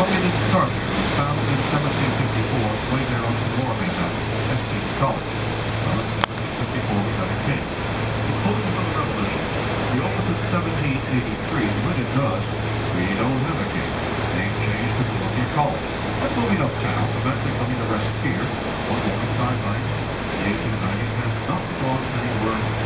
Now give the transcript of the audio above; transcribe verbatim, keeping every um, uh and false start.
Well, it didn't start here. It was founded in seventeen fifty-four, way there on some more main mountain, Estes College. Well, in seventeen fifty-four, we got a king. Including for the Revolution, the opposite seventeen eighty-three, when it does, we don't have a king. Name changed to Columbia College. Then moving uptown, eventually coming to rest here, on the west side line, the eighteen nineties has not gone anywhere